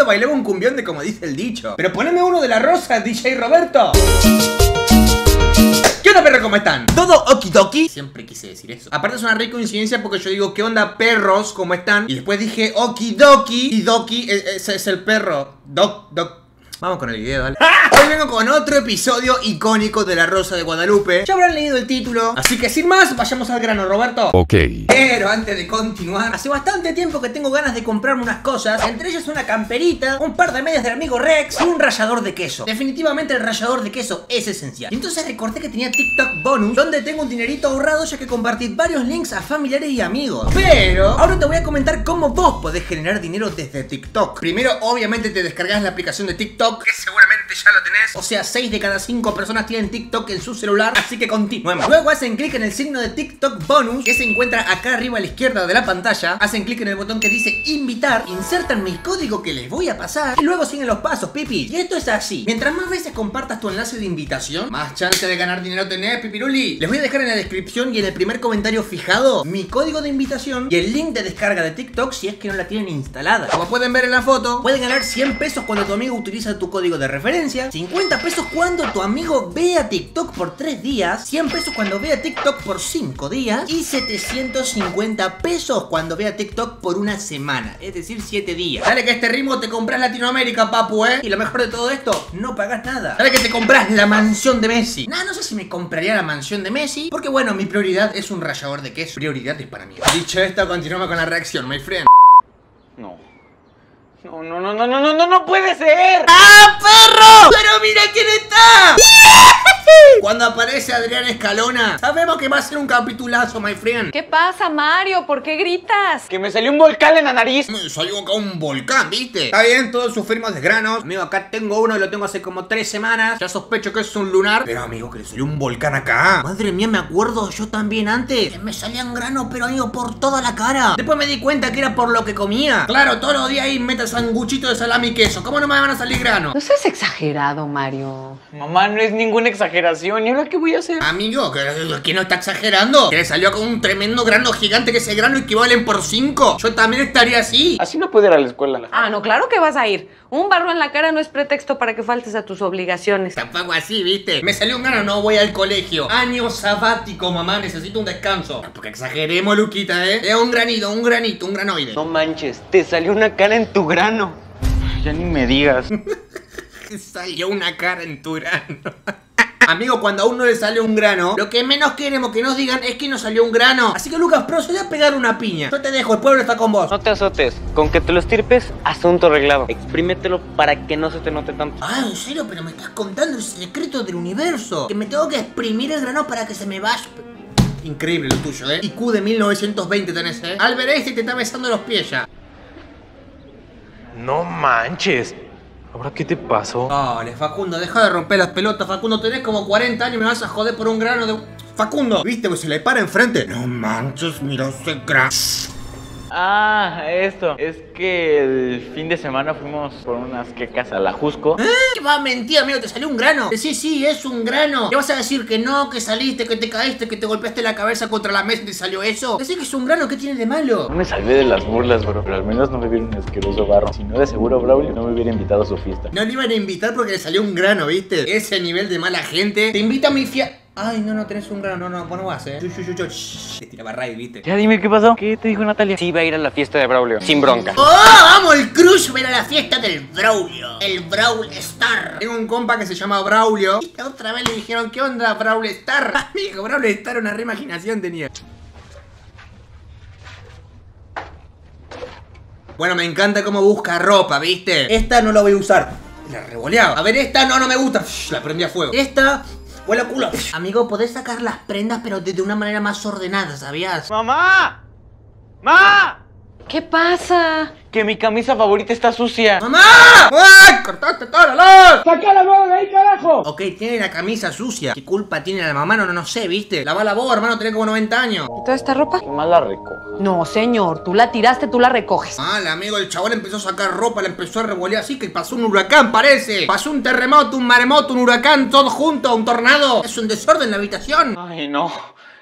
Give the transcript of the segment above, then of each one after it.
bailemos un cumbión de como dice el dicho. Pero poneme uno de La Rosa, DJ Roberto. ¿Qué onda, perro? ¿Cómo están? ¿Todo okidoki? Siempre quise decir eso. Aparte es una rica coincidencia porque yo digo, ¿qué onda, perros? ¿Cómo están? Y después dije okidoki. Y doki ese es el perro. Vamos con el video, dale. Hoy vengo con otro episodio icónico de La Rosa de Guadalupe. Ya habrán leído el título. Así que sin más, vayamos al grano, Roberto. Ok. Pero antes de continuar, hace bastante tiempo que tengo ganas de comprarme unas cosas. Entre ellas una camperita, un par de medias del amigo Rex y un rallador de queso. Definitivamente el rallador de queso es esencial. Y entonces recordé que tenía TikTok bonus, donde tengo un dinerito ahorrado ya que compartí varios links a familiares y amigos. Pero ahora te voy a comentar cómo vos podés generar dinero desde TikTok. Primero, obviamente te descargas la aplicación de TikTok, que seguramente ya lo tenés. O sea, 6 de cada 5 personas tienen TikTok en su celular. Así que continuemos. Luego hacen clic en el signo de TikTok bonus, que se encuentra acá arriba a la izquierda de la pantalla. Hacen clic en el botón que dice invitar, insertan mi código que les voy a pasar y luego siguen los pasos, pipi. Y esto es así: mientras más veces compartas tu enlace de invitación, más chance de ganar dinero tenés, pipiruli. Les voy a dejar en la descripción y en el primer comentario fijado mi código de invitación y el link de descarga de TikTok si es que no la tienen instalada. Como pueden ver en la foto, pueden ganar 100 pesos cuando tu amigo utiliza tu código de referencia, 50 pesos cuando tu amigo vea TikTok por 3 días, 100 pesos cuando vea TikTok por 5 días y 750 pesos cuando vea TikTok por una semana, es decir, 7 días. Dale que este ritmo te compras Latinoamérica, papu, y lo mejor de todo esto, no pagas nada. Dale que te compras la mansión de Messi. No sé si me compraría la mansión de Messi, porque bueno, mi prioridad es un rallador de queso. Prioridades para mí. Dicho esto, continuamos con la reacción, my friend. No puede ser. ¡Ah, perro! ¡Pero mira quién está! Cuando aparece Adrián Escalona, sabemos que va a ser un capitulazo, my friend. ¿Qué pasa, Mario? ¿Por qué gritas? Que me salió un volcán en la nariz. Me salió acá un volcán, ¿viste? Está bien, todos sufrimos de granos. Amigo, acá tengo uno y lo tengo hace como 3 semanas. Ya sospecho que es un lunar. Pero amigo, que le salió un volcán acá. Madre mía, me acuerdo yo también antes que me salían granos, pero amigo, por toda la cara. Después me di cuenta que era por lo que comía. Claro, todos los días ahí meto sanguchito de salami y queso. ¿Cómo no me van a salir granos? No seas exagerado, Mario. Mamá, no es ninguna exageración. ¿Y ahora qué voy a hacer? Amigo, ¿que no está exagerando? Que le salió con un tremendo grano gigante, que ese grano equivalen por 5. Yo también estaría así. Así no puedo ir a la escuela. Ah, no, claro que vas a ir. Un barro en la cara no es pretexto para que faltes a tus obligaciones. Tampoco así, ¿viste? Me salió un grano, no voy al colegio. Año sabático, mamá, necesito un descanso. Porque exageremos, Luquita, Es un granito, un granoide. No manches, te salió una cara en tu grano. Ya ni me digas. Salió una cara en tu grano. Amigo, cuando a uno le sale un grano, lo que menos queremos que nos digan es que nos salió un grano. Así que Lucas, procede a pegar una piña. Yo te dejo, el pueblo está con vos. No te azotes, con que te lo estirpes, asunto arreglado. Exprímetelo para que no se te note tanto. Ah, ¿en serio? Pero me estás contando el secreto del universo. Que me tengo que exprimir el grano para que se me vaya. Increíble lo tuyo, IQ de 1920 tenés, Albert Einstein te está besando los pies ya. No manches. ¿Ahora qué te pasó? Dale, Facundo, deja de romper las pelotas. Facundo, tenés como 40 años y me vas a joder por un grano de... Facundo, ¿viste? Pues se le para enfrente. No manches, mira ese grano. Ah, esto. Es que el fin de semana fuimos por unas quecas a la Jusco. ¿Qué va a mentir, amigo? ¿Te salió un grano? Sí, es un grano. ¿Qué vas a decir? Que no, que saliste, que te caíste, que te golpeaste la cabeza contra la mesa y te salió eso. Decir que es un grano, ¿qué tiene de malo? No me salvé de las burlas, bro, pero al menos no me vieron un asqueroso barro. Si no, de seguro Braulio no me hubiera invitado a su fiesta. No le iban a invitar porque le salió un grano, ¿viste? Ese nivel de mala gente. Te invita a mi Ay, no, tenés un grano, no, vos no vas, Te tiraba rayo, ¿viste? Ya dime qué pasó. ¿Qué te dijo Natalia? Sí, iba a ir a la fiesta de Braulio, sin bronca. ¡Oh, vamos, el crush! Ver a la fiesta del Braulio. El Brawl Star. Tengo un compa que se llama Braulio. Y otra vez le dijeron, ¿qué onda, Brawl Star? Amigo, Brawl Star una reimaginación tenía. Bueno, me encanta cómo busca ropa, ¿viste? Esta no la voy a usar. La revoleaba. A ver, esta no me gusta. La prendí a fuego. Esta... huele a culo. Amigo, podés sacar las prendas, pero de una manera más ordenada, ¿sabías? ¡Mamá! ¡Ma! ¿Qué pasa? Que mi camisa favorita está sucia. ¡Mamá! ¡Ay! ¡Cortaste toda la luz! ¡Saca la mano de ahí, carajo! Ok, tiene la camisa sucia. ¿Qué culpa tiene la mamá? No sé, ¿viste? Lavala vos, hermano, tenés como 90 años. ¿Y toda esta ropa? Qué mal la recoja. No, señor, tú la tiraste, tú la recoges. Mal, amigo, el chabón empezó a sacar ropa, la empezó a revolear así que pasó un huracán, parece. Pasó un terremoto, un maremoto, un huracán, todo junto, un tornado. Es un desorden en la habitación. Ay, no.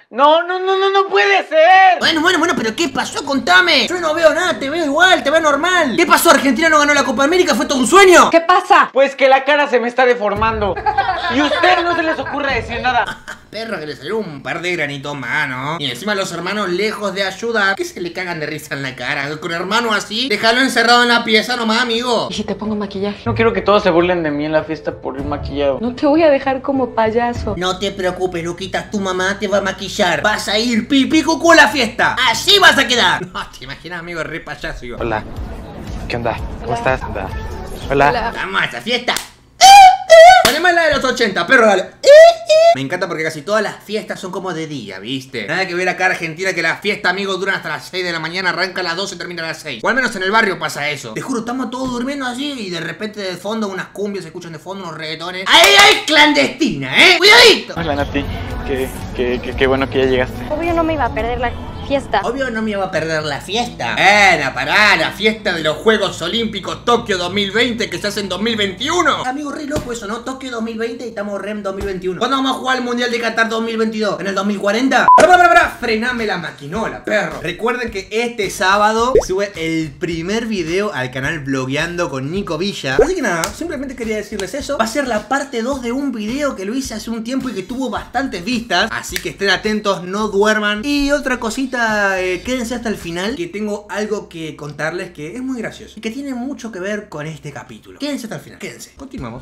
No puede ser. Bueno, pero ¿qué pasó? Contame. Yo no veo nada, te veo igual, te veo normal. ¿Qué pasó? ¿Argentina no ganó la Copa América? ¿Fue todo un sueño? ¿Qué pasa? Pues que la cara se me está deformando. Y a usted no se les ocurre decir nada. Perro, que le salió un par de granitos más, ¿no? Y encima los hermanos, lejos de ayudar, ¿qué se le cagan de risa en la cara? Con hermano así, déjalo encerrado en la pieza nomás, amigo. ¿Y si te pongo maquillaje? No quiero que todos se burlen de mí en la fiesta por ir maquillado. No te voy a dejar como payaso. No te preocupes, Luquita, tu mamá te va a maquillar. Vas a ir pipí cucú a la fiesta. Así vas a quedar. No, te imaginas, amigo, re payaso yo. Hola. ¿Qué onda? ¿Cómo estás? Hola. Vamos a esta fiesta. Poneme la de los 80, perro, dale. Me encanta porque casi todas las fiestas son como de día, ¿viste? Nada que ver acá en Argentina que la fiesta, amigos, duran hasta las 6 de la mañana, arranca a las 12 y termina a las 6. O al menos en el barrio pasa eso. Te juro, estamos todos durmiendo así y de repente de fondo unas cumbias, se escuchan de fondo unos reggaetones. ¡Ahí hay clandestina, cuidadito! Hola, Nati. Qué bueno que ya llegaste. Obvio no me iba a perder la fiesta. Obvio no me iba a perder la fiesta. Pará, la fiesta de los Juegos Olímpicos Tokio 2020 que se hace en 2021. Amigo, re loco eso, ¿no? Tokio 2020 y estamos re en 2021. ¿Cuándo vamos a jugar el Mundial de Qatar 2022? ¿En el 2040? Pará, frename la maquinola, perro. Recuerden que este sábado se sube el primer video al canal Vlogueando con Nico Villa. Así que nada, simplemente quería decirles eso. Va a ser la parte 2 de un video que lo hice hace un tiempo y que tuvo bastantes vistas. Así que estén atentos, no duerman. Y otra cosita, quédense hasta el final, que tengo algo que contarles que es muy gracioso y que tiene mucho que ver con este capítulo. Quédense hasta el final, quédense. Continuamos.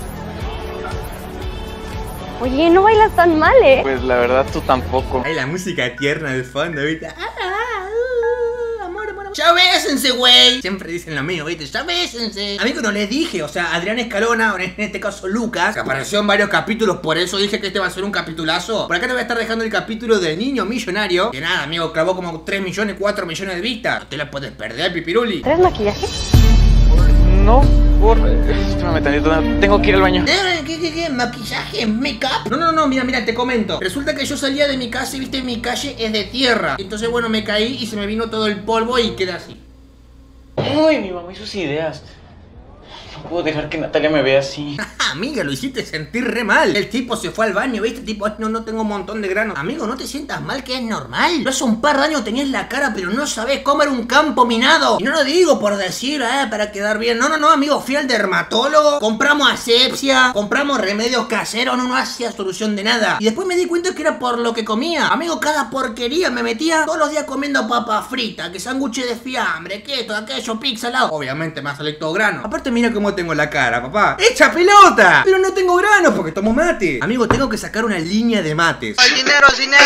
Oye, no bailas tan mal, Pues la verdad tú tampoco. Hay la música tierna de fondo, ¿viste? Amor. Ya bésense, güey. Siempre dicen lo mío, ¿viste? Ya bésense. Amigo, no les dije, o sea, Adrián Escalona, o en este caso Lucas, que apareció en varios capítulos, por eso dije que este va a ser un capitulazo. Por acá te voy a estar dejando el capítulo del niño millonario. Que nada, amigo, clavó como 3 millones, 4 millones de vistas. No te la puedes perder, pipiruli. ¿Traes maquillaje? No, espérame tantito, tengo que ir al baño. ¿Qué? ¿Maquillaje? ¿Make-up? No, mira, te comento. Resulta que yo salía de mi casa y, viste, mi calle es de tierra. Entonces, bueno, me caí y se me vino todo el polvo y quedé así. Uy, mi mamá y sus ideas. No puedo dejar que Natalia me vea así. Amiga, lo hiciste sentir re mal. El tipo se fue al baño, ¿viste? Tipo, no tengo un montón de granos. Amigo, no te sientas mal, que es normal. Yo hace un par de años tenías la cara, pero no sabés cómo era un campo minado. Y no lo digo por decir, para quedar bien. No, amigo, fui al dermatólogo. Compramos asepsia, compramos remedios caseros. No hacía solución de nada. Y después me di cuenta que era por lo que comía. Amigo, cada porquería me metía todos los días comiendo papa frita, que sándwiches de fiambre, que esto, aquello, pizza, helado. Obviamente me ha salido todo grano. Aparte, mira cómo tengo la cara, papá. ¡Echa pelota! Pero no tengo granos porque tomo mate. Amigo, tengo que sacar una línea de mates. El dinero.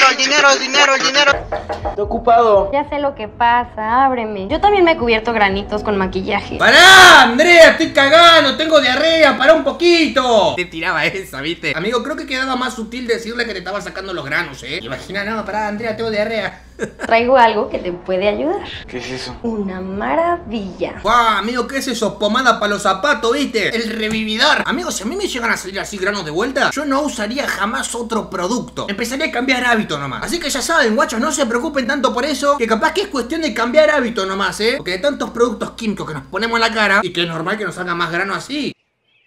Estoy ocupado. Ya sé lo que pasa, ábreme. Yo también me he cubierto granitos con maquillaje. ¡Pará, Andrea! Estoy cagando, tengo diarrea, pará un poquito. Te tiraba esa, ¿viste? Amigo, creo que quedaba más sutil decirle que te estaba sacando los granos, Imagina, no, pará, Andrea, tengo diarrea. Traigo algo que te puede ayudar. ¿Qué es eso? Una maravilla. ¡Guau, amigo! ¿Qué es eso? Pomada para los zapatos, ¿viste? El revividor. Amigo, si a mí me llegan a salir así granos de vuelta, yo no usaría jamás otro producto. Empezaría a cambiar hábito nomás. Así que ya saben, guachos, no se preocupen tanto por eso, que capaz que es cuestión de cambiar hábito nomás, Porque de tantos productos químicos que nos ponemos en la cara, y que es normal que nos salga más grano así.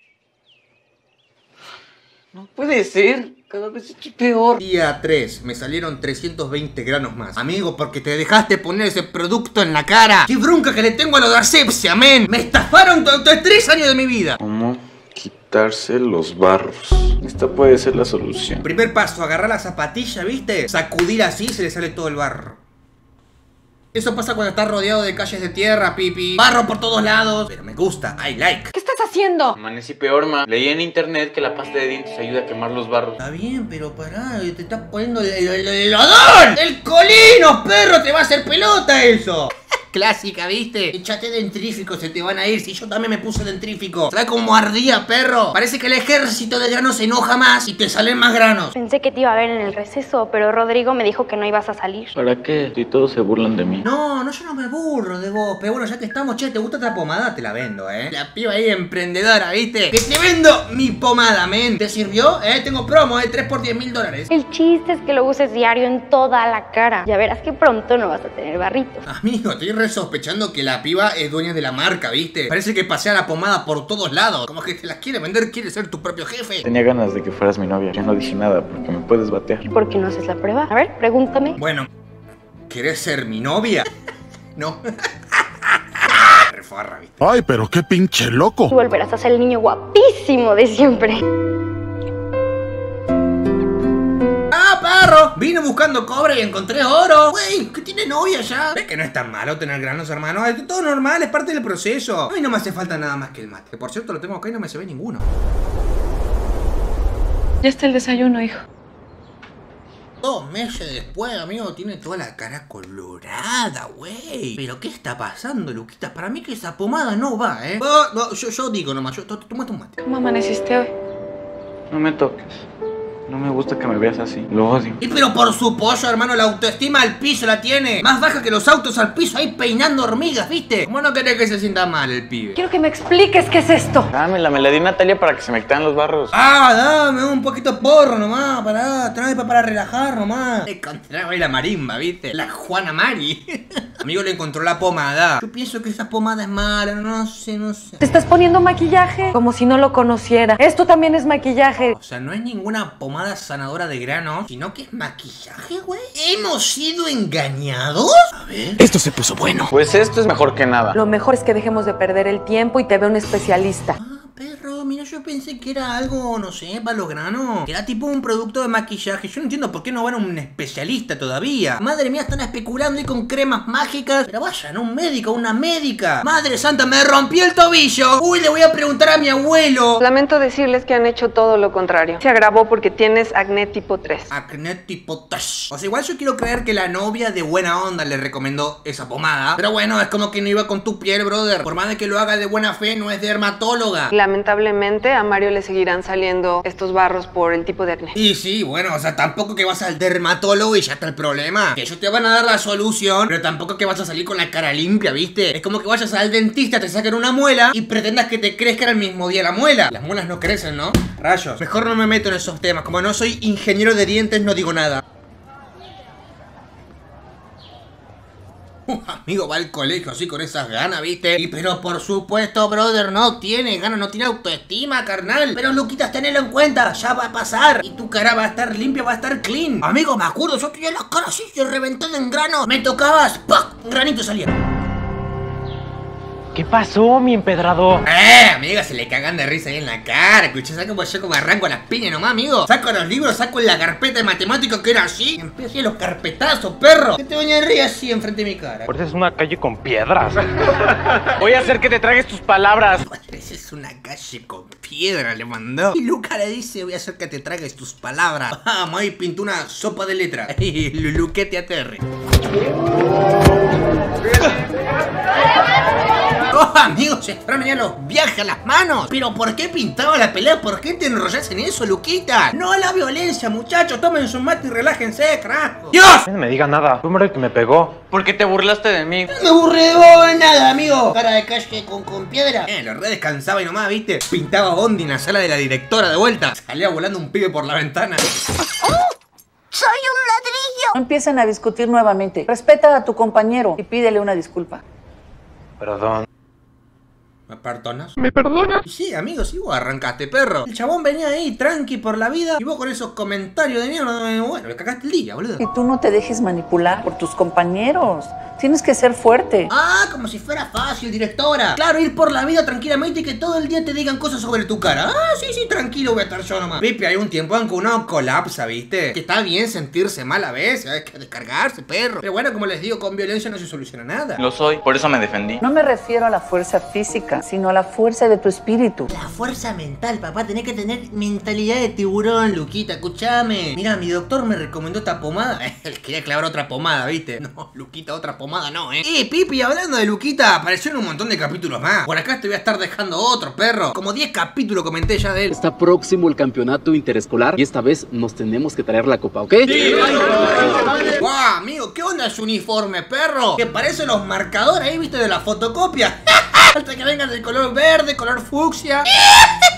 No puede ser. Cada vez es peor. Día 3, me salieron 320 granos más. Amigo, porque te dejaste poner ese producto en la cara. ¡Qué bronca que le tengo a lo de asepsia, men! ¡Me estafaron durante 3 años de mi vida! ¿Cómo quitarse los barros? Esta puede ser la solución. Primer paso, agarrar la zapatilla, ¿viste? Sacudir así, se le sale todo el barro. Eso pasa cuando estás rodeado de calles de tierra, pipi. Barro por todos lados. Pero me gusta, I like. ¿Qué estás haciendo? Amanecí peor, ma. Leí en internet que la pasta de dientes ayuda a quemar los barros. Está bien, pero pará, te estás poniendo el odor. ¡El colino, perro! ¡Te va a hacer pelota eso! Clásica, ¿viste? Échate dentrífico, se te van a ir. Si yo también me puse dentrífico. ¿Sabes cómo ardía, perro? Parece que el ejército de granos se enoja más y te salen más granos. Pensé que te iba a ver en el receso, pero Rodrigo me dijo que no ibas a salir. ¿Para qué? Si todos se burlan de mí. No, yo no me burro de vos. Pero bueno, ya que estamos, che, ¿te gusta esta pomada? Te la vendo, La piba ahí emprendedora, ¿viste? Que te vendo mi pomada, men. ¿Te sirvió? Tengo promo, 3 por $10.000. El chiste es que lo uses diario en toda la cara. Ya verás que pronto no vas a tener barritos. Amigo, estoy re estar sospechando que la piba es dueña de la marca, ¿viste? Parece que pasea la pomada por todos lados. Como que te la quiere vender, quiere ser tu propio jefe. Tenía ganas de que fueras mi novia. Ya no dije nada porque me puedes batear. ¿Y por qué no haces la prueba? A ver, pregúntame. Bueno, ¿querés ser mi novia? No. Refarra, ¿viste? Ay, pero qué pinche loco. Y volverás a ser el niño guapísimo de siempre. ¡Ah, perro! Vine buscando cobre y encontré oro. Güey, que tiene novia ya. ¿Ves que no es tan malo tener granos, hermano? Es todo normal, es parte del proceso. A mí no me hace falta nada más que el mate. Que por cierto lo tengo acá y no me se ve ninguno. Ya está el desayuno, hijo. 2 meses después, amigo, tiene toda la cara colorada, güey. ¿Pero qué está pasando, Luquita? Para mí que esa pomada no va, ¿eh? No, yo digo nomás, tómate un mate. ¿Cómo amaneciste hoy? No me toques. No me gusta que me veas así. Lo odio. Y pero por su pollo, hermano, la autoestima al piso la tiene. Más baja que los autos al piso, ahí peinando hormigas, ¿viste? ¿Cómo no querés que se sienta mal el pibe? Quiero que me expliques qué es esto. Dámela, me la di a Natalia para que se me quitaran los barros. Ah, dame un poquito de porro nomás, trae para relajar nomás. Le encontraba ahí la marimba, ¿viste? La Juana Mari. Amigo, le encontró la pomada. Yo pienso que esa pomada es mala, no sé. ¿Te estás poniendo maquillaje? Como si no lo conociera. Esto también es maquillaje. O sea, no es ninguna pomada sanadora de granos, sino que es maquillaje, güey. ¿Hemos sido engañados? A ver. Esto se puso bueno. Pues esto es mejor que nada. Lo mejor es que dejemos de perder el tiempo y te vea un especialista. Perro, mira, yo pensé que era algo, no sé, para los granos. Que era tipo un producto de maquillaje. Yo no entiendo por qué no van a un especialista todavía. Madre mía, están especulando ahí con cremas mágicas. Pero vayan a un médico, a una médica. Madre santa, me rompí el tobillo. Uy, le voy a preguntar a mi abuelo. Lamento decirles que han hecho todo lo contrario. Se agravó porque tienes acné tipo 3. Acné tipo 3. O sea, igual yo quiero creer que la novia de buena onda le recomendó esa pomada. Pero bueno, es como que no iba con tu piel, brother. Por más de que lo haga de buena fe, no es dermatóloga. Lamentablemente a Mario le seguirán saliendo estos barros por el tipo de acné. Y sí, bueno, o sea, tampoco que vas al dermatólogo y ya está el problema. Que ellos te van a dar la solución, pero tampoco que vas a salir con la cara limpia, ¿viste? Es como que vayas al dentista, te saquen una muela y pretendas que te crezca el mismo día la muela. Las muelas no crecen, ¿no? Rayos. Mejor no me meto en esos temas. Como no soy ingeniero de dientes, no digo nada. Amigo va al colegio así con esas ganas, ¿viste? Y pero por supuesto, brother, no tiene ganas, no tiene autoestima, carnal. Pero Luquitas, tenelo en cuenta, ya va a pasar. Y tu cara va a estar limpia, va a estar clean. Amigo, me acuerdo, yo tenía la cara así, reventada en granos. Me tocabas, ¡pac! Un granito salía. ¿Qué pasó, mi empedrado? Amiga, se le cagan de risa ahí en la cara. Escuché, ¿sabes cómo yo como arranco las piñas nomás, amigo? Saco los libros, saco la carpeta de matemáticas que era así. Empiezo a los carpetazos, perro. ¿Qué te voy a reír así enfrente de mi cara? Por eso es una calle con piedras. Voy a hacer que te tragues tus palabras. Esa es una calle con piedra, le mandó. Y Luca le dice, voy a hacer que te tragues tus palabras. Vamos, ahí pintó una sopa de letra. Y Luquete aterre. Oh, amigos, se fueron ya los viajes a las manos. ¿Pero por qué pintaba la pelea? ¿Por qué te enrollas en eso, Luquita? No a la violencia, muchachos. Tomen su mate y relájense, carajo. ¡Dios! No me diga nada. Fue el que me pegó. ¿Por qué te burlaste de mí? No me burlé de vos en nada, amigo. Cara de calle con piedra. Lo re descansaba y nomás, ¿viste? Pintaba Bondi en la sala de la directora de vuelta. Salía volando un pibe por la ventana. ¡Soy un ladrillo! No empiecen a discutir nuevamente. Respeta a tu compañero y pídele una disculpa. Perdón. ¿Me perdonas? ¿Me perdonas? Sí, amigo, sí, vos arrancaste, perro. El chabón venía ahí tranqui por la vida y vos con esos comentarios de mierda, bueno, le cagaste el día, boludo. Y tú no te dejes manipular por tus compañeros. Tienes que ser fuerte. Ah, como si fuera fácil, directora. Claro, ir por la vida tranquilamente y que todo el día te digan cosas sobre tu cara. Ah, sí, tranquilo, voy a estar yo nomás. Pipi, hay un tiempo en que uno colapsa, ¿viste? Que está bien sentirse mal a veces, hay que descargarse, perro. Pero bueno, como les digo, con violencia no se soluciona nada. Lo soy, por eso me defendí. No me refiero a la fuerza física, sino a la fuerza de tu espíritu. La fuerza mental, papá. Tenés que tener mentalidad de tiburón, Luquita. Escuchame. Mira, mi doctor me recomendó esta pomada. Le quería clavar otra pomada, ¿viste? No, Luquita, otra pomada no, ¿eh? Pipi, hablando de Luquita, apareció en un montón de capítulos más. Por acá te voy a estar dejando otro, perro. Como 10 capítulos comenté ya de él. Está próximo el campeonato interescolar y esta vez nos tenemos que traer la copa, ¿ok? ¡Sí! ¡Guau, amigo! ¿Qué onda su uniforme, perro? Que parecen los marcadores ahí, ¿viste? De la fotocopia. Falta que vengan del color verde, color fucsia.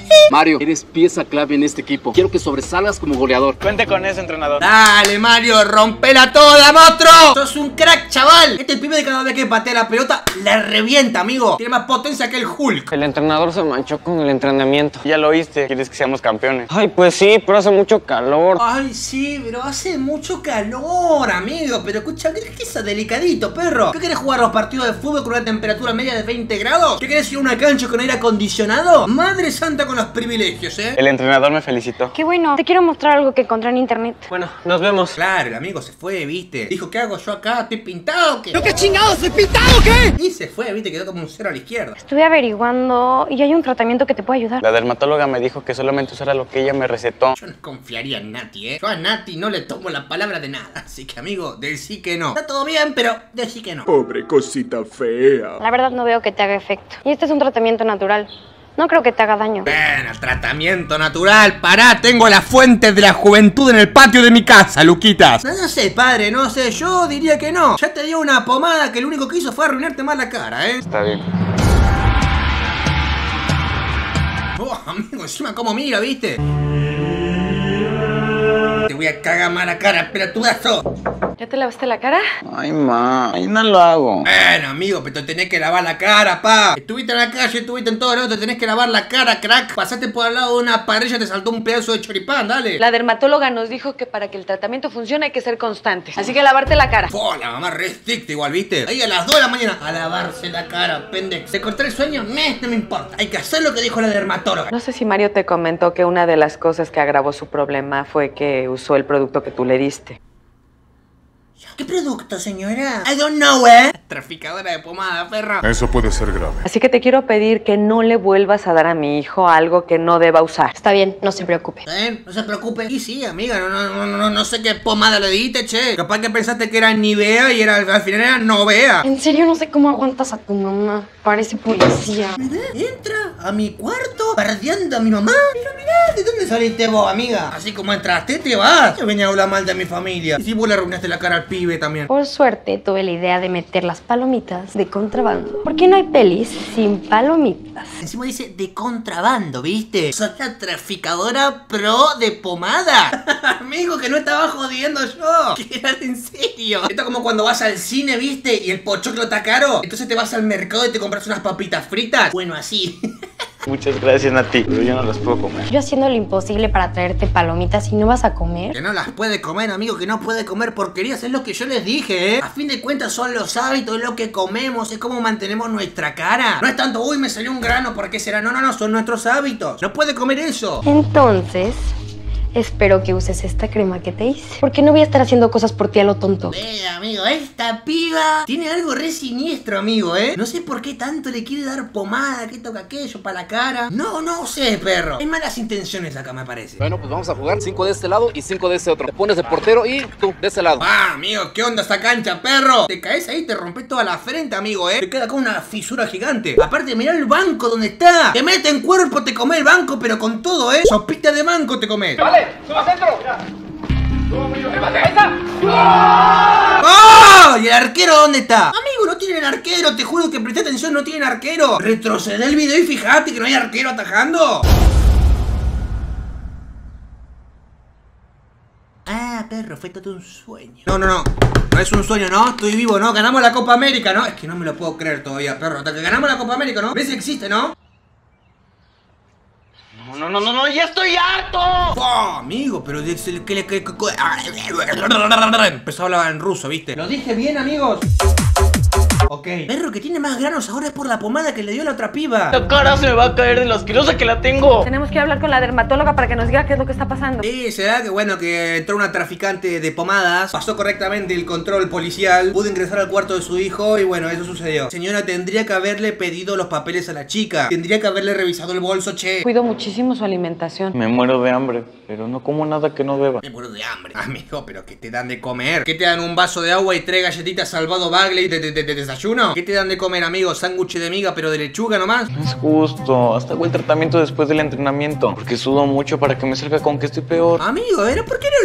Mario, eres pieza clave en este equipo. Quiero que sobresalgas como goleador. Cuente con eso, entrenador. Dale, Mario, rompela toda, monstruo. Sos un crack, chaval. Este pibe de cada vez que patea la pelota, la revienta, amigo. Tiene más potencia que el Hulk. El entrenador se manchó con el entrenamiento. Ya lo oíste. ¿Quieres que seamos campeones? Ay, pues sí, pero hace mucho calor. Ay, sí, pero hace mucho calor, amigo. Pero escucha, ¿qué es eso delicadito, perro? ¿Qué querés jugar los partidos de fútbol con una temperatura media de 20 grados? ¿Qué querés ir a una cancha con aire acondicionado? Madre santa con los privilegios, ¿eh? El entrenador me felicitó. Qué bueno, te quiero mostrar algo que encontré en internet. Bueno, nos vemos. Claro, el amigo se fue, ¿viste? Dijo, ¿qué hago yo acá? ¿Estoy pintado o qué? ¿Pero qué chingados? ¿Estoy pintado o qué? Y se fue, ¿viste? Quedó como un cero a la izquierda. Estuve averiguando y hay un tratamiento que te puede ayudar. La dermatóloga me dijo que solamente usara lo que ella me recetó. Yo no confiaría en Nati, ¿eh? Yo a Nati no le tomo la palabra de nada. Así que, amigo, decí que no. Está todo bien, pero decí que no. Pobre cosita fea. La verdad no veo que te haga efecto. Y este es un tratamiento natural. No creo que te haga daño. Bueno, tratamiento natural. Pará, tengo la fuente de la juventud en el patio de mi casa, Luquitas. No sé, padre, no sé. Yo diría que no. Ya te dio una pomada que lo único que hizo fue arruinarte más la cara, ¿eh? Está bien. Oh, amigo, encima como mira, ¿viste? Te voy a cagar más la cara, pelotudazo. ¿Ya te lavaste la cara? Ay, ma, ahí no lo hago. Bueno, amigo, pero te tenés que lavar la cara, pa. Estuviste en la calle, estuviste en todo lado, te tenés que lavar la cara, crack. Pasaste por al lado de una parrilla, te saltó un pedazo de choripán, dale. La dermatóloga nos dijo que para que el tratamiento funcione hay que ser constante. Así que lavarte la cara. Oh, la mamá re estricta igual, ¿viste? Ahí a las 2 de la mañana a lavarse la cara, pendejo. ¿Se cortó el sueño? No me importa. Hay que hacer lo que dijo la dermatóloga. No sé si Mario te comentó que una de las cosas que agravó su problema fue que usó el producto que tú le diste. ¿Qué producto, señora? I don't know, ¿eh? Traficadora de pomada, perro. Eso puede ser grave. Así que te quiero pedir que no le vuelvas a dar a mi hijo algo que no deba usar. Está bien, no se preocupe. ¿Está bien? No se preocupe. Y sí, amiga, no sé qué pomada le diste, che. Capaz que pensaste que era Nivea y al final era Novea. En serio, no sé cómo aguantas a tu mamá. Parece policía. Entra a mi cuarto pardeando a mi mamá. Pero mirá, ¿de dónde saliste vos, amiga? Así como entraste, te vas. Yo venía a hablar mal de mi familia. Y si vos le arruinaste la cara al pibe también. Por suerte, tuve la idea de meter las palomitas de contrabando. ¿Por qué no hay pelis sin palomitas? Encima dice de contrabando, ¿viste? Sos la traficadora pro de pomada. Amigo, que no estaba jodiendo yo. Que era en serio. Esto es como cuando vas al cine, ¿viste? Y el pochoclo está caro. Entonces te vas al mercado y te compras unas papitas fritas. Bueno, así. Muchas gracias, Nati, pero yo no las puedo comer. Yo haciendo lo imposible para traerte palomitas y no vas a comer. Que no las puede comer, amigo, que no puede comer porquerías. Es lo que yo les dije, ¿eh? A fin de cuentas son los hábitos, es lo que comemos, es cómo mantenemos nuestra cara. No es tanto, uy, me salió un grano, ¿por qué será? No, son nuestros hábitos. No puede comer eso. Entonces, espero que uses esta crema que te hice. Porque no voy a estar haciendo cosas por ti a lo tonto. Amigo, esta piba tiene algo re siniestro, amigo, ¿eh? No sé por qué tanto le quiere dar pomada, que toca aquello para la cara. No sé, perro. Hay malas intenciones acá, me parece. Bueno, pues vamos a jugar 5 de este lado y 5 de este otro. Te pones de portero y tú de ese lado. Ah, amigo, ¿qué onda esta cancha, perro? Te caes ahí y te rompes toda la frente, amigo, ¿eh? Te queda con una fisura gigante. Aparte, mirá el banco donde está. Te mete en cuerpo, te come el banco, pero con todo, ¿eh? Sopita de banco te comes. ¡Vale! ¡Suba centro! ¡Oh! ¿Y el arquero dónde está? Amigo, no tienen arquero, te juro que presté atención, no tienen arquero. Retrocede el video y fíjate que no hay arquero atajando. Ah, perro, fue todo un sueño. No es un sueño, ¿no? Estoy vivo, ¿no? Ganamos la Copa América, ¿no? Es que no me lo puedo creer todavía, perro. Hasta que ganamos la Copa América, ¿no? ¿Ves que existe, no? No, ya estoy harto. Oh, amigo, pero empezó a hablar en ruso, ¿viste? ¿Lo dije bien, amigos? Ok. Perro, que tiene más granos ahora es por la pomada que le dio la otra piba. La cara se me va a caer de lo asquerosa que la tengo. Tenemos que hablar con la dermatóloga para que nos diga qué es lo que está pasando. Sí, será que bueno, que entró una traficante de pomadas, pasó correctamente el control policial, pudo ingresar al cuarto de su hijo y bueno, eso sucedió. Señora, tendría que haberle pedido los papeles a la chica. Tendría que haberle revisado el bolso, che. Cuido muchísimo su alimentación. Me muero de hambre, pero no como nada que no deba. Me muero de hambre. Amigo, pero ¿qué te dan de comer? ¿Qué te dan un vaso de agua y 3 galletitas Salvado Bagley de desayuno? ¿Qué te dan de comer, amigo? Sándwich de miga, pero de lechuga nomás. No es justo. Hasta hago el tratamiento después del entrenamiento, porque sudo mucho para que me salga con que estoy peor. Amigo, ¿pero por qué no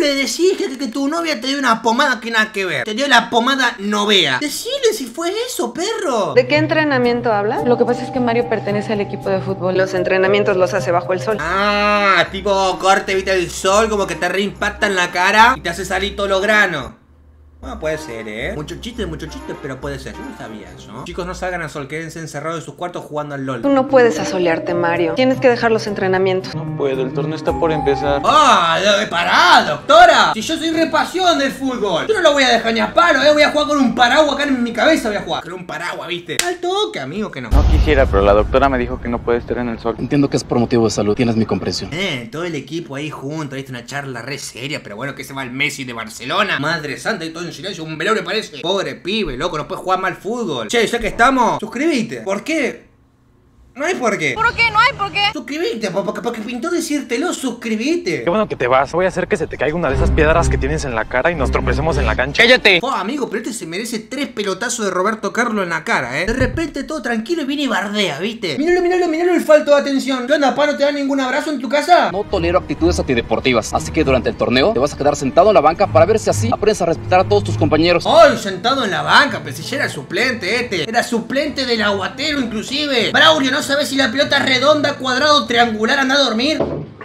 le decís que tu novia te dio una pomada que nada que ver? Te dio la pomada Novea. Decile si fue eso, perro. ¿De qué entrenamiento hablas? Lo que pasa es que Mario pertenece al equipo de fútbol. Los entrenamientos los hace bajo el sol. Ah, tipo corte, viste el sol, como que te reimpacta en la cara y te hace salir todo lo grano. Bueno, puede ser, mucho chiste, pero puede ser. Yo no sabía eso, ¿no? Chicos, no salgan al sol, quédense encerrados en sus cuartos jugando al LOL. Tú no puedes asolearte, Mario. Tienes que dejar los entrenamientos. No puedo, el torneo está por empezar. ¡Ah! ¡Pará, doctora! Si yo soy repasión del fútbol. Yo no lo voy a dejar ni a palo, voy a jugar con un paraguas acá en mi cabeza, voy a jugar. Con un paraguas, ¿viste? Al toque, amigo, que no. No quisiera, pero la doctora me dijo que no puede estar en el sol. Entiendo que es por motivo de salud, tienes mi comprensión. Todo el equipo ahí junto, viste, una charla re seria, pero bueno, que se va el Messi de Barcelona. Madre santa, y todo en silencio, un velorio parece. Pobre pibe, loco, no puede jugar mal fútbol. Che, ya que estamos, suscríbete. ¿Por qué? No hay por qué. ¿Por qué? No hay por qué. Suscríbete, porque pintó decírtelo, suscríbete. Qué bueno que te vas. Voy a hacer que se te caiga una de esas piedras que tienes en la cara y nos tropecemos en la cancha. ¡Cállate! Oh, amigo, pero este se merece 3 pelotazos de Roberto Carlos en la cara, De repente todo tranquilo y viene y bardea, ¿viste? Míralo el falto de atención. ¿Qué onda, pa? ¿No te dan ningún abrazo en tu casa? No tolero actitudes antideportivas, así que durante el torneo te vas a quedar sentado en la banca para ver si así aprendes a respetar a todos tus compañeros. ¡Ay, sentado en la banca! Pero si ya era suplente, Era suplente del aguatero, inclusive. Braulio, ¿no sabes si la pelota redonda, cuadrado, triangular, anda a dormir?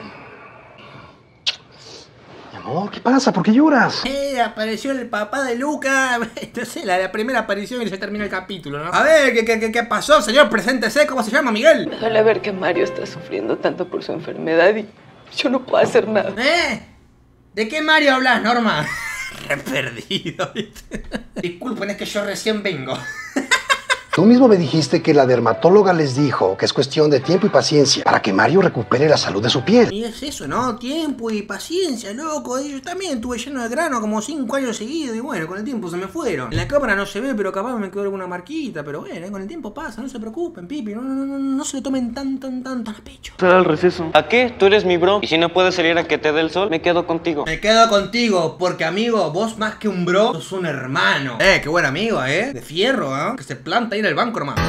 Mi amor, ¿qué pasa? ¿Por qué lloras? Apareció el papá de Luca. No sé, la primera aparición y ya termina el capítulo, ¿no? A ver, ¿qué pasó, señor? Preséntese, ¿cómo se llama, Miguel? Me duele ver que Mario está sufriendo tanto por su enfermedad y yo no puedo hacer nada. ¿De qué Mario hablas, Norma? Re perdido, ¿viste? Disculpen, es que yo recién vengo. Tú mismo me dijiste que la dermatóloga les dijo que es cuestión de tiempo y paciencia para que Mario recupere la salud de su piel. Y es eso, ¿no? Tiempo y paciencia, loco. Yo también estuve lleno de grano como 5 años seguidos y bueno, con el tiempo se me fueron. En la cámara no se ve, pero capaz me quedó alguna marquita. Pero bueno, con el tiempo pasa, no se preocupen, Pipi. No se lo tomen tan a pecho. Será el receso. ¿A qué? Tú eres mi bro. Y si no puedes salir a que te dé el sol, me quedo contigo. Me quedo contigo, porque amigo, vos más que un bro, sos un hermano. Qué buen amigo, De fierro, que se planta ahí en el banco, hermano.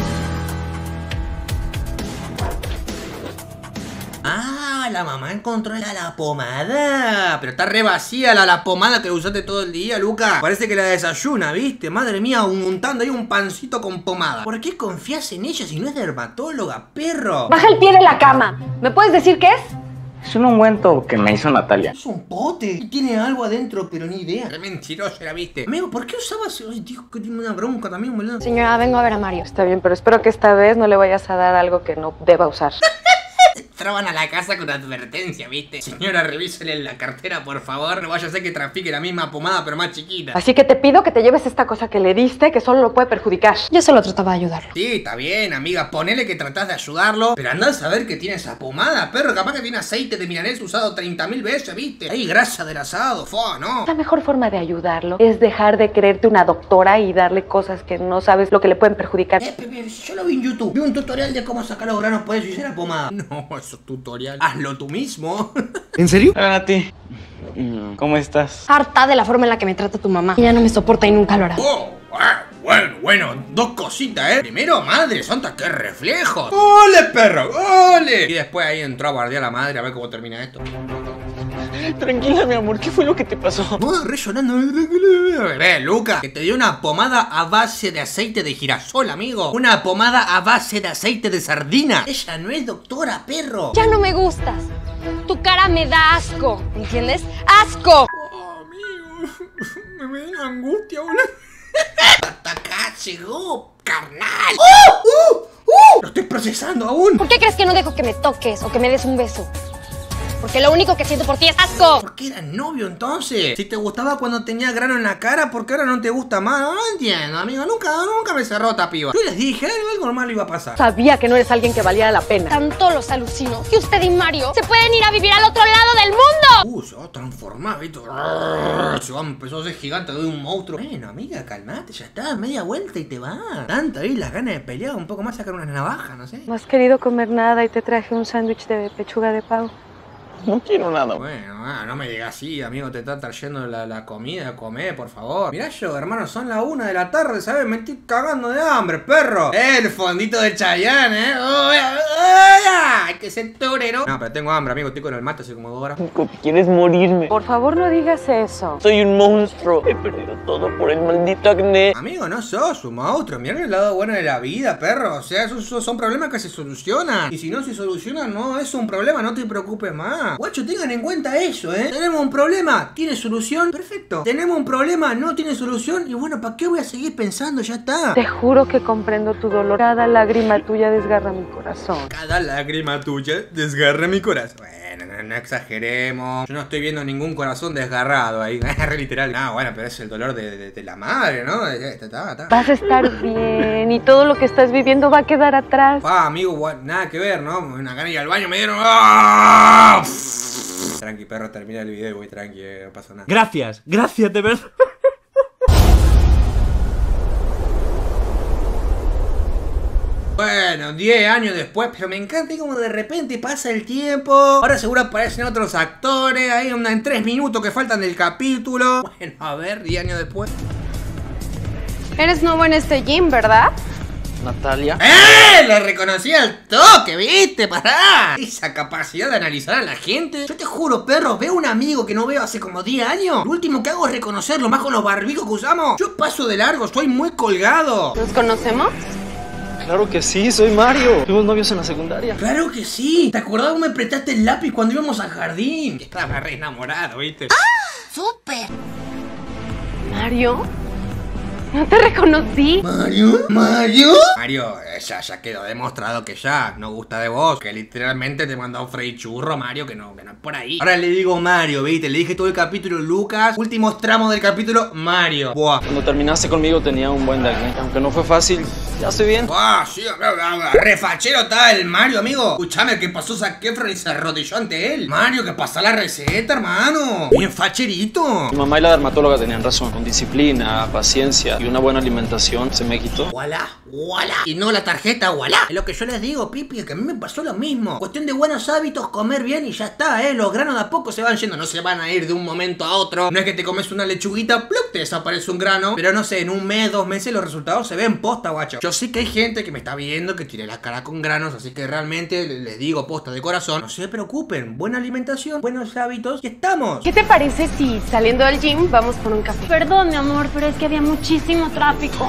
Ah, la mamá encontró la pomada. Pero está re vacía la pomada que usaste todo el día, Luca. Parece que la desayuna, ¿viste? Madre mía, untando ahí un pancito con pomada. ¿Por qué confías en ella si no es dermatóloga, perro? Baja el pie de la cama. ¿Me puedes decir qué es? Es un ungüento que me hizo Natalia. Es un pote. Y tiene algo adentro, pero ni idea. Qué mentirosa la viste. Amigo, ¿por qué usabas? Ay, dijo que tiene una bronca también, boludo. Señora, vengo a ver a Mario. Está bien, pero espero que esta vez no le vayas a dar algo que no deba usar. Entraban a la casa con advertencia, ¿viste? Señora, revísele la cartera, por favor. No vaya a ser que trafique la misma pomada, pero más chiquita. Así que te pido que te lleves esta cosa que le diste, que solo lo puede perjudicar. Yo solo trataba de ayudarlo. Sí, está bien, amiga. Ponele que tratás de ayudarlo. Pero andá a saber que tiene esa pomada, perro. Capaz que tiene aceite de milanés usado 30.000 veces, ¿viste? Hay grasa del asado, no. La mejor forma de ayudarlo es dejar de creerte una doctora y darle cosas que no sabes lo que le pueden perjudicar. Yo lo vi en YouTube. Vi un tutorial de cómo sacar los granos por eso y hice la pomada. No, eso es tutorial. Hazlo tú mismo. ¿En serio? Hola, Nati. ¿Cómo estás? Harta de la forma en la que me trata tu mamá. Ella no me soporta y nunca lo hará. Bueno, dos cositas, Primero, madre santa, qué reflejos. ¡Ole, perro! ¡Ole! Y después ahí entró a guardiar a la madre a ver cómo termina esto. Tranquila, mi amor, ¿qué fue lo que te pasó? Re llorando. Luca, que te dio una pomada a base de aceite de girasol, amigo. Una pomada a base de aceite de sardina. Ella no es doctora, perro. Ya no me gustas. Tu cara me da asco, ¿entiendes? ¡Asco! Oh, amigo, me da angustia, boludo. Hasta acá llegó, carnal. Lo estoy procesando aún. ¿Por qué crees que no dejo que me toques o que me des un beso? Porque lo único que siento por ti es asco. ¿Por qué eran novio entonces? Si te gustaba cuando tenía grano en la cara, ¿por qué ahora no te gusta más? No entiendo, amigo. Nunca me cerró esta piba. Yo les dije, algo normal iba a pasar. Sabía que no eres alguien que valiera la pena. Tanto los alucino que usted y Mario se pueden ir a vivir al otro lado del mundo. Se va a transformar, ¿viste? Se va a empezar a ser gigante de un monstruo. Bueno, amiga, calmate, ya está. Media vuelta y te va. Tanto ahí las ganas de pelear, un poco más sacar una navaja, no sé. No has querido comer nada y te traje un sándwich de pechuga de pavo. No quiero nada. Bueno, no me digas así, amigo, te está trayendo la comida, comé, por favor. Mirá yo, hermano, son las 1 de la tarde, ¿sabes? Me estoy cagando de hambre, perro. El fondito de Chayanne, hay que ser torero. No, pero tengo hambre, amigo, estoy con el mate hace como 2 horas. ¿Quieres morirme? Por favor, no digas eso. Soy un monstruo. He perdido todo por el maldito acné. Amigo, no sos un monstruo. Mirá el lado bueno de la vida, perro. O sea, esos son problemas que se solucionan. Y si no se solucionan, no es un problema, no te preocupes más. Guacho, tengan en cuenta eso, ¿eh? Tenemos un problema, ¿tiene solución? Perfecto. Tenemos un problema, no tiene solución. Y bueno, ¿para qué voy a seguir pensando? Ya está. Te juro que comprendo tu dolor. Cada lágrima tuya desgarra mi corazón. Cada lágrima tuya desgarra mi corazón. Bueno, no exageremos. Yo no estoy viendo ningún corazón desgarrado ahí. Literal. No, bueno, pero es el dolor de la madre, ¿no? Vas a estar bien y todo lo que estás viviendo va a quedar atrás. Amigo, nada que ver, ¿no? Una gana de ir al baño me dieron. ¡Oh! Tranqui, perro, termina el video y voy tranqui, no pasa nada. Gracias, de verdad. Bueno, 10 años después, pero me encanta como de repente pasa el tiempo. Ahora seguro aparecen otros actores, ahí en 3 minutos que faltan del capítulo. Bueno, a ver, 10 años después. Eres nuevo en este gym, ¿verdad? Natalia. Lo reconocí al toque, ¿viste? Pará. Esa capacidad de analizar a la gente. Yo te juro, perro, veo un amigo que no veo hace como 10 años. Lo último que hago es reconocerlo, más con los barbijos que usamos. Yo paso de largo, estoy muy colgado. ¿Nos conocemos? Claro que sí, soy Mario. Fuimos novios en la secundaria. Claro que sí. ¿Te acordás cómo me prestaste el lápiz cuando íbamos al jardín? Estaba re enamorado, ¿viste? ¡Ah! ¡Súper! ¿Mario? No te reconocí. ¿Mario? ¿Mario? Mario, ya quedó demostrado que ya no gusta de vos. Que literalmente te mandó Freddy Churro, Mario, que no es por ahí. Ahora le digo Mario, ¿viste? Le dije todo el capítulo Lucas. Últimos tramos del capítulo Mario. Buah. Cuando terminaste conmigo tenía un buen de acné. Aunque no fue fácil, ya estoy bien. Buah, sí, refachero está el Mario, amigo. Escuchame, que pasó Zac Efron y se arrodilló ante él. Mario, que pasa la receta, hermano. Bien facherito. Mi mamá y la dermatóloga tenían razón. Con disciplina, paciencia y una buena alimentación se me quitó. Voilà. Y no la tarjeta, voilà. Es lo que yo les digo, Pipi, que a mí me pasó lo mismo. Cuestión de buenos hábitos, comer bien y ya está, Los granos de a poco se van yendo, no se van a ir de un momento a otro. No es que te comes una lechuguita, ¡plup!, te desaparece un grano. Pero no sé, en 1 mes, 2 meses los resultados se ven posta, guacho. Yo sé que hay gente que me está viendo que tiene la cara con granos, así que realmente les digo posta de corazón, no se preocupen. Buena alimentación, buenos hábitos y estamos. ¿Qué te parece si saliendo del gym vamos por un café? Perdón, mi amor, pero es que había muchísimo tráfico.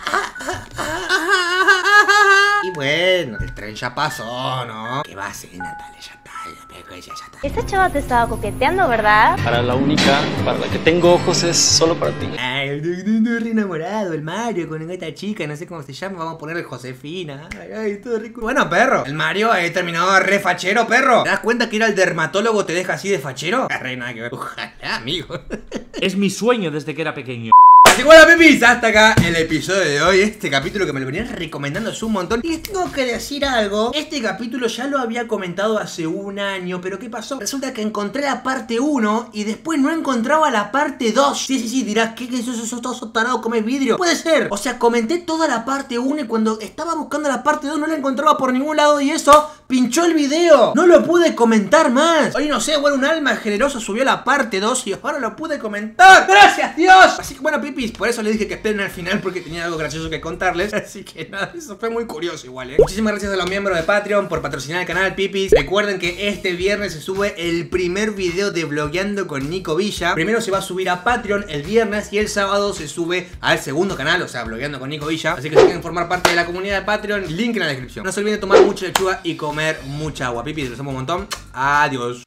Y bueno, el tren ya pasó, ¿no? ¿Qué va a hacer, Natalia? Ya está. Esa chava te estaba coqueteando, ¿verdad? Para la única, para la que tengo ojos es solo para ti. Ay, re enamorado, el Mario con esta chica, no sé cómo se llama, vamos a ponerle Josefina. Ay, todo rico. Bueno, perro, el Mario ahí terminado re fachero, perro. ¿Te das cuenta que ir al dermatólogo te deja así de fachero? Re nada que ver. Ojalá, amigo. Es mi sueño desde que era pequeño. Así que bueno, pipis, hasta acá el episodio de hoy. Este capítulo que me lo venían recomendando hace un montón. Y les tengo que decir algo. Este capítulo ya lo había comentado hace 1 año. Pero ¿qué pasó? Resulta que encontré la parte 1 y después no encontraba la parte 2. Sí, dirás, ¿qué es eso? ¿Sos todo tarado, comes vidrio? Puede ser. O sea, comenté toda la parte 1 y cuando estaba buscando la parte 2 no la encontraba por ningún lado. Y eso pinchó el video. No lo pude comentar más. Hoy no sé, bueno, un alma generosa subió la parte 2 y ahora lo pude comentar. ¡Gracias, Dios! Así que bueno, pipis, por eso les dije que esperen al final porque tenía algo gracioso que contarles. Así que nada, eso fue muy curioso igual, Muchísimas gracias a los miembros de Patreon por patrocinar el canal, pipis. Recuerden que este viernes se sube el primer video de Vlogueando con Nico Villa. Primero se va a subir a Patreon el viernes y el sábado se sube al segundo canal, o sea, Vlogueando con Nico Villa. Así que si quieren formar parte de la comunidad de Patreon, link en la descripción. No se olviden de tomar mucha lechuga y comer mucha agua, pipis. Los amo un montón. Adiós.